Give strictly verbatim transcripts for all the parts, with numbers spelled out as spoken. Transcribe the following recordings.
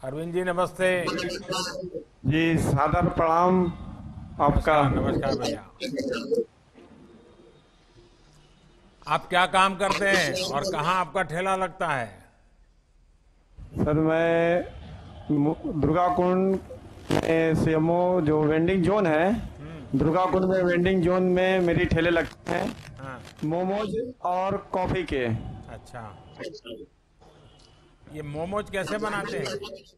अरविंद जी नमस्ते। जी सादर प्रणाम आपका। नमस्कार नमस्कार भैया। आप क्या काम करते हैं और कहाँ आपका ठेला लगता है? सर मैं मु- दुर्गा कुंड में सीएमओ जो वेंडिंग जोन है, दुर्गा कुंड में वेंडिंग जोन में मेरी ठेले लगते हैं, हाँ। मोमोज और कॉफ़ी के। अच्छा, ये मोमोज कैसे बनाते हैं?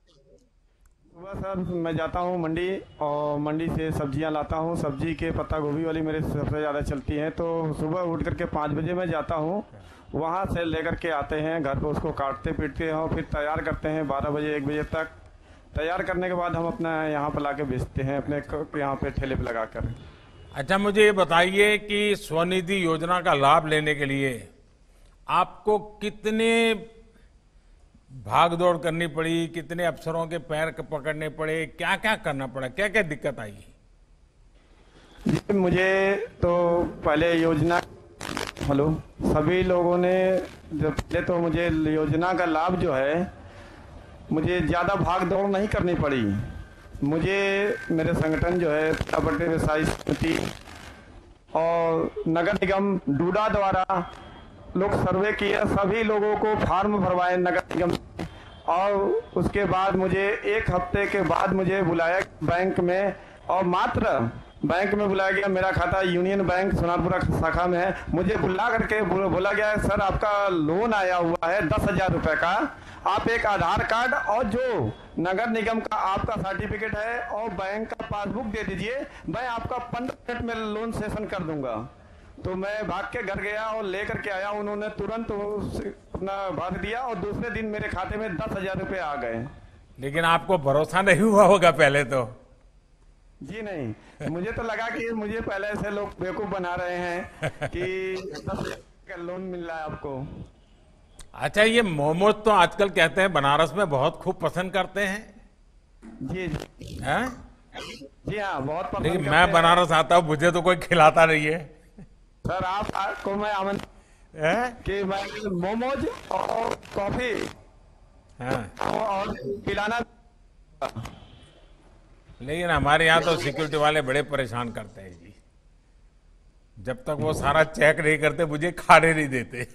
सुबह सर मैं जाता हूँ मंडी और मंडी से सब्जियाँ लाता हूँ। सब्जी के पत्ता गोभी वाली मेरे सबसे ज़्यादा चलती हैं, तो सुबह उठ करके पाँच बजे मैं जाता हूँ, वहाँ से लेकर के आते हैं घर पे, उसको काटते पीटते हैं और फिर तैयार करते हैं बारह बजे एक बजे तक। तैयार करने के बाद हम अपना यहाँ पर ला के बेचते हैं अपने क- यहाँ पे ठेले पे लगा कर। अच्छा, मुझे ये बताइए कि स्वनिधि योजना का लाभ लेने के लिए आपको कितने भाग दौड़ करनी पड़ी, कितने अफसरों के पैर क- पकड़ने पड़े, क्या क्या करना पड़ा, क्या क्या दिक्कत आई? जी मुझे तो पहले योजना, हेलो, सभी लोगों ने, जब पहले तो मुझे योजना का लाभ जो है, मुझे ज़्यादा भाग दौड़ नहीं करनी पड़ी। मुझे मेरे संगठन जो है बटे व्यवसायी समिति और नगर निगम डूडा द्वारा लोग सर्वे किए, सभी लोगों को फार्म भरवाए नगर निगम में। और उसके बाद मुझे एक हफ्ते के बाद मुझे बुलाया बैंक में, और मात्र बैंक में बुलाया गया। मेरा खाता यूनियन बैंक सोनारपुरा शाखा में है। मुझे बुला करके बोला बोला गया है, सर आपका लोन आया हुआ है दस हजार रुपये का, आप एक आधार कार्ड और जो नगर निगम का आपका सर्टिफिकेट है और बैंक का पासबुक दे दीजिए, मैं आपका पंद्रह मिनट में लोन सेशन कर दूंगा। तो मैं भाग के घर गया और लेकर के आया, उन्होंने तुरंत उस- अपना भर दिया और दूसरे दिन मेरे खाते में दस हजार रुपये आ गए। लेकिन आपको भरोसा नहीं हुआ होगा पहले तो। जी नहीं, मुझे तो लगा कि मुझे पहले से लोग बेवकूफ बना रहे हैं कि दस हजार का लोन मिल रहा है आपको। अच्छा, ये मोमोज तो आजकल कहते हैं बनारस में बहुत खूब पसंद करते हैं, जी जी हैं? जी हाँ, बहुत पसंद लेकिन करते मैं हैं। बनारस आता हूँ, मुझे तो कोई खिलाता नहीं है, सर आप आपको मैं आमंत्रित हैं? कि मैं मोमोज और कॉफी हाँ। और पिलाना। लेकिन हमारे यहाँ तो सिक्योरिटी वाले बड़े परेशान करते हैं जी। जब तक वो सारा चेक नहीं करते मुझे खाने नहीं देते।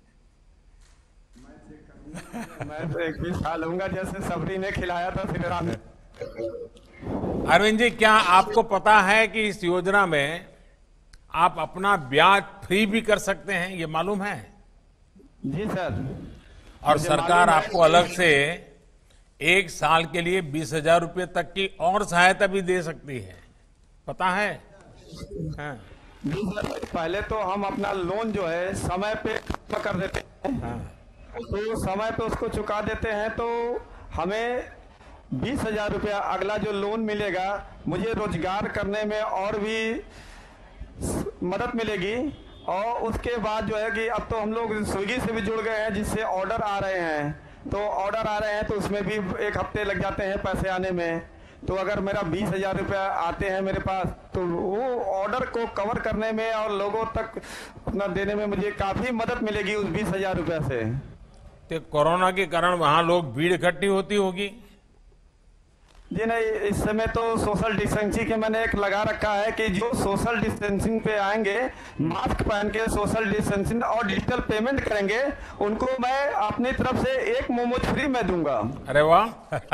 मैं तो एक भी खा लूंगा जैसे सबरी ने खिलाया था श्री राम। अरविंद जी, क्या आपको पता है कि इस योजना में आप अपना ब्याज फ्री भी कर सकते हैं, ये मालूम है? जी सर, और मुझे सरकार मालूम है आपको अलग कि- से एक साल के लिए बीस हजार रुपये तक की और सहायता भी दे सकती है, पता है? हाँ। जी सर, पहले तो हम अपना लोन जो है समय पे जमा कर देते हैं, हाँ। तो समय पे उसको चुका देते हैं, तो हमें बीस हजार रुपया अगला जो लोन मिलेगा, मुझे रोजगार करने में और भी मदद मिलेगी। और उसके बाद जो है कि अब तो हम लोग स्विगी से भी जुड़ गए हैं, जिससे ऑर्डर आ रहे हैं, तो ऑर्डर आ रहे हैं तो उसमें भी एक हफ्ते लग जाते हैं पैसे आने में। तो अगर मेरा बीस हजार रुपया आते हैं मेरे पास, तो वो ऑर्डर को कवर करने में और लोगों तक अपना देने में मुझे काफ़ी मदद मिलेगी उस बीस हजार रुपया से। तो कोरोना के कारण वहां लोग भीड़ इकट्ठी होती होगी। जी नहीं, इस समय तो सोशल डिस्टेंसिंग के मैंने एक लगा रखा है कि जो सोशल डिस्टेंसिंग पे आएंगे, मास्क पहन के सोशल डिस्टेंसिंग और डिजिटल पेमेंट करेंगे, उनको मैं अपनी तरफ से एक मोमोज फ्री में दूंगा। अरे वाह!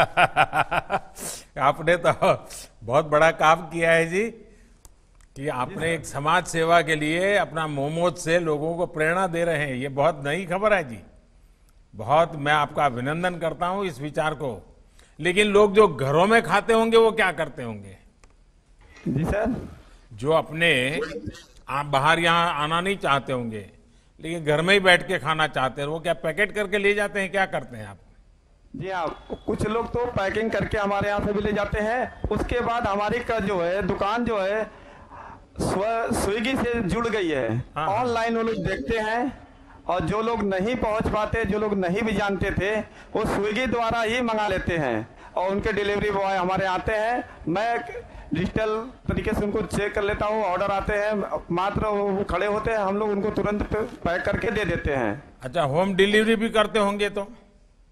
आपने तो बहुत बड़ा काम किया है जी, कि आपने एक समाज सेवा के लिए अपना मोमोज से लोगों को प्रेरणा दे रहे हैं। ये बहुत नई खबर है जी, बहुत मैं आपका अभिनंदन करता हूं इस विचार को। लेकिन लोग जो घरों में खाते होंगे वो क्या करते होंगे? जी सर, जो अपने आप बाहर यहाँ आना नहीं चाहते होंगे लेकिन घर में ही बैठ के खाना चाहते हैं, वो क्या पैकेट करके ले जाते हैं, क्या करते हैं आप? जी हाँ, कुछ लोग तो पैकिंग करके हमारे यहाँ से भी ले जाते हैं। उसके बाद हमारी का जो है दुकान जो है स्व स्विगी से जुड़ गई है। हाँ। ऑनलाइन वो लोग देखते हैं, और जो लोग नहीं पहुंच पाते, जो लोग नहीं भी जानते थे, वो स्विगी द्वारा ही मंगा लेते हैं और उनके डिलीवरी बॉय हमारे आते हैं। मैं डिजिटल तरीके से उनको चेक कर लेता हूँ, ऑर्डर आते हैं, मात्र वो खड़े होते हैं, हम लोग उनको तुरंत पैक करके दे देते हैं। अच्छा, होम डिलीवरी भी करते होंगे तो?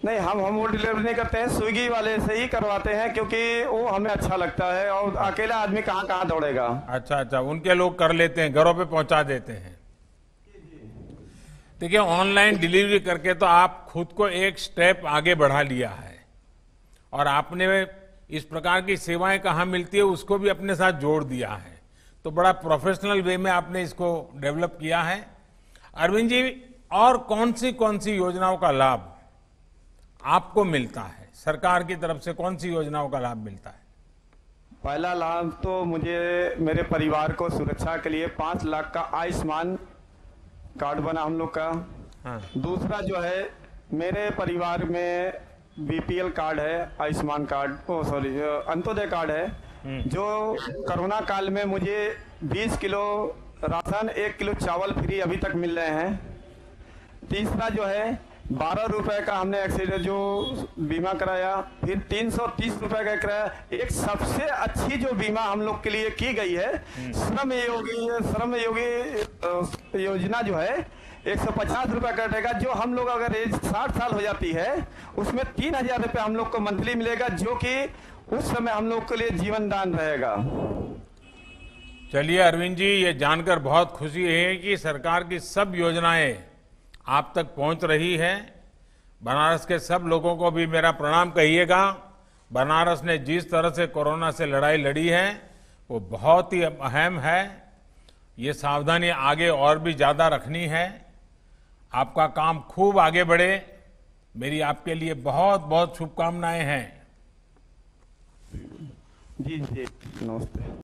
नहीं, हम होम डिलीवरी नहीं करते हैं, स्विगी वाले से ही करवाते हैं, क्योंकि वो हमें अच्छा लगता है और अकेला आदमी कहाँ कहाँ दौड़ेगा। अच्छा अच्छा, उनके लोग कर लेते हैं, घरों पे पहुंचा देते हैं। देखिए, ऑनलाइन डिलीवरी करके तो आप खुद को एक स्टेप आगे बढ़ा लिया है और आपने इस प्रकार की सेवाएं कहाँ मिलती है उसको भी अपने साथ जोड़ दिया है। तो बड़ा प्रोफेशनल वे में आपने इसको डेवलप किया है। अरविंद जी, और कौन सी कौन सी योजनाओं का लाभ आपको मिलता है? सरकार की तरफ से कौन सी योजनाओं का लाभ मिलता है? पहला लाभ तो मुझे मेरे परिवार को सुरक्षा के लिए पाँच लाख का आयुष्मान कार्ड बना हम लोग का। हाँ। दूसरा जो है, मेरे परिवार में बीपीएल कार्ड है, Ayushman card, oh sorry Antyodaya card है, जो कोरोना काल में मुझे बीस किलो राशन, एक किलो चावल फ्री अभी तक मिल रहे हैं। तीसरा जो है, बारह रुपए का हमने एक्सीडेंट जो बीमा कराया, फिर तीन सौ तीस रुपए का कराया। एक सबसे अच्छी जो बीमा हम लोग के लिए की गई है, श्रम योगी श्रम योगी योजना जो है, एक सौ पचास रुपए कटेगा, जो हम लोग अगर एज साठ साल हो जाती है उसमें तीन हजार रुपये हम लोग को मंथली मिलेगा, जो कि उस समय हम लोग के लिए जीवन दान रहेगा। चलिए अरविंद जी, ये जानकर बहुत खुशी है कि सरकार की सब योजनाएं आप तक पहुंच रही है। बनारस के सब लोगों को भी मेरा प्रणाम कहिएगा। बनारस ने जिस तरह से कोरोना से लड़ाई लड़ी है वो बहुत ही अहम है। ये सावधानी आगे और भी ज्यादा रखनी है। आपका काम खूब आगे बढ़े। मेरी आपके लिए बहुत बहुत शुभकामनाएं हैं। जी जी, नमस्ते।